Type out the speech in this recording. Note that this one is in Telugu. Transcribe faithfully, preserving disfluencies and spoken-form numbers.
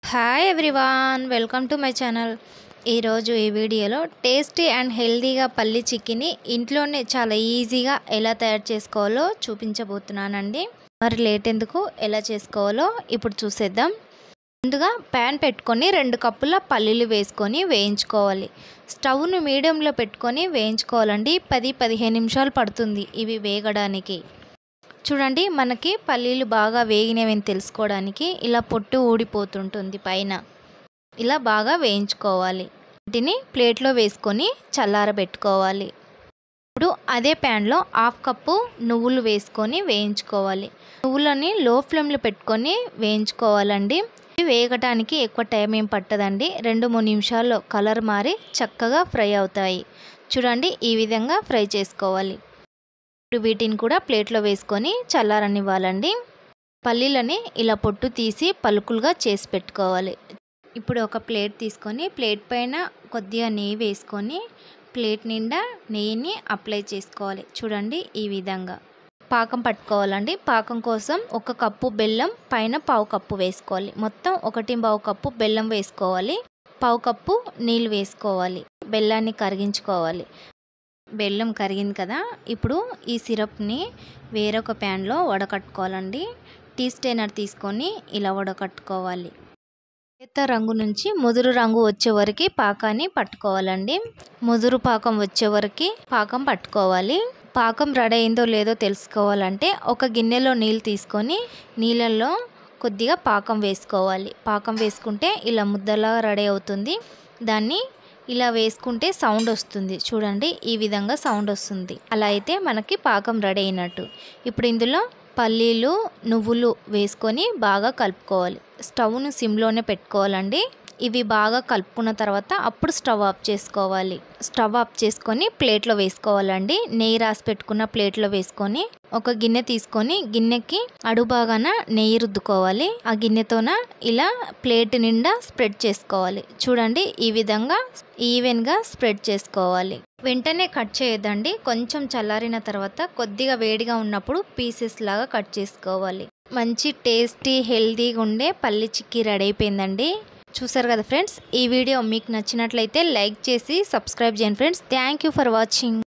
Hi everyone, welcome to my channel. ఈరోజు ఈ వీడియోలో టేస్టీ అండ్ హెల్తీగా పల్లి చిక్కీని ఇంట్లోనే చాలా ఈజీగా ఎలా తయారు చేసుకోవాలో చూపించబోతున్నానండి. మరి లేట్ ఎందుకు, ఎలా చేసుకోవాలో ఇప్పుడు చూసేద్దాం. ముందుగా ప్యాన్ పెట్టుకొని రెండు కప్పుల పల్లీలు వేసుకొని వేయించుకోవాలి. స్టవ్ను మీడియంలో పెట్టుకొని వేయించుకోవాలండి. పది పదిహేను నిమిషాలు పడుతుంది ఇవి వేగడానికి. చూడండి, మనకి పల్లీలు బాగా వేగినవని తెలుసుకోవడానికి ఇలా పొట్టు ఊడిపోతుంటుంది పైన. ఇలా బాగా వేయించుకోవాలి. వీటిని ప్లేట్లో వేసుకొని చల్లారబెట్టుకోవాలి. ఇప్పుడు అదే ప్యాన్లో హాఫ్ కప్పు నువ్వులు వేసుకొని వేయించుకోవాలి. నువ్వులని లో ఫ్లేమ్లో పెట్టుకొని వేయించుకోవాలండి. ఇవి వేగటానికి ఎక్కువ టైం ఏం పట్టదండి. రెండు మూడు నిమిషాల్లో కలర్ మారి చక్కగా ఫ్రై అవుతాయి. చూడండి, ఈ విధంగా ఫ్రై చేసుకోవాలి. ఇప్పుడు వీటిని కూడా ప్లేట్లో వేసుకొని చల్లారనివ్వాలండి. పల్లీలని ఇలా పొట్టు తీసి పలుకులుగా చేసి పెట్టుకోవాలి. ఇప్పుడు ఒక ప్లేట్ తీసుకొని ప్లేట్ పైన కొద్దిగా నెయ్యి వేసుకొని ప్లేట్ నిండా నెయ్యిని అప్లై చేసుకోవాలి. చూడండి, ఈ విధంగా పాకం పట్టుకోవాలండి. పాకం కోసం ఒక కప్పు బెల్లం పైన పావు కప్పు వేసుకోవాలి. మొత్తం ఒకటి పావు కప్పు బెల్లం వేసుకోవాలి. పావు కప్పు నీళ్ళు వేసుకోవాలి. బెల్లాన్ని కరిగించుకోవాలి. బెల్లం కరిగింది కదా, ఇప్పుడు ఈ సిరప్ని వేరొక ప్యాన్లో వడకట్టుకోవాలండి. టీ స్టైనర్ తీసుకొని ఇలా వడకట్టుకోవాలి. లేత రంగు నుంచి ముదురు రంగు వచ్చే వరకు పాకాన్ని పట్టుకోవాలండి. ముదురు పాకం వచ్చే వరకు పాకం పట్టుకోవాలి. పాకం రెడీ అయిందో లేదో తెలుసుకోవాలంటే ఒక గిన్నెలో నీళ్ళు తీసుకొని నీళ్ళల్లో కొద్దిగా పాకం వేసుకోవాలి. పాకం వేసుకుంటే ఇలా ముద్దలా రెడీ అవుతుంది. దాన్ని ఇలా వేసుకుంటే సౌండ్ వస్తుంది. చూడండి, ఈ విధంగా సౌండ్ వస్తుంది. అలా అయితే మనకి పాకం రెడీ అయినట్టు. ఇప్పుడు ఇందులో పల్లీలు నువ్వులు వేసుకొని బాగా కలుపుకోవాలి. స్టవ్ను సిమ్లోనే పెట్టుకోవాలండి. ఇవి బాగా కలుపుకున్న తర్వాత అప్పుడు స్టవ్ ఆఫ్ చేసుకోవాలి. స్టవ్ ఆఫ్ చేసుకొని ప్లేట్లో వేసుకోవాలండి. నెయ్యి రాసి పెట్టుకున్న ప్లేట్లో వేసుకొని ఒక గిన్నె తీసుకొని గిన్నెకి అడుగుబాగాన నెయ్యి రుద్దుకోవాలి. ఆ గిన్నెతోన ఇలా ప్లేట్ నిండా స్ప్రెడ్ చేసుకోవాలి. చూడండి, ఈ విధంగా ఈవెన్గా స్ప్రెడ్ చేసుకోవాలి. వెంటనే కట్ చేయొద్దండి. కొంచెం చల్లారిన తర్వాత కొద్దిగా వేడిగా ఉన్నప్పుడు పీసెస్ లాగా కట్ చేసుకోవాలి. మంచి టేస్టీ హెల్తీగా ఉండే పల్లి చిక్కీ రెడీ అయిపోయిందండి. చూసారు కదా ఫ్రెండ్స్, ఈ వీడియో మీకు నచ్చినట్లయితే లైక్ చేసి సబ్స్క్రైబ్ చేయండి friends. Thank you for watching.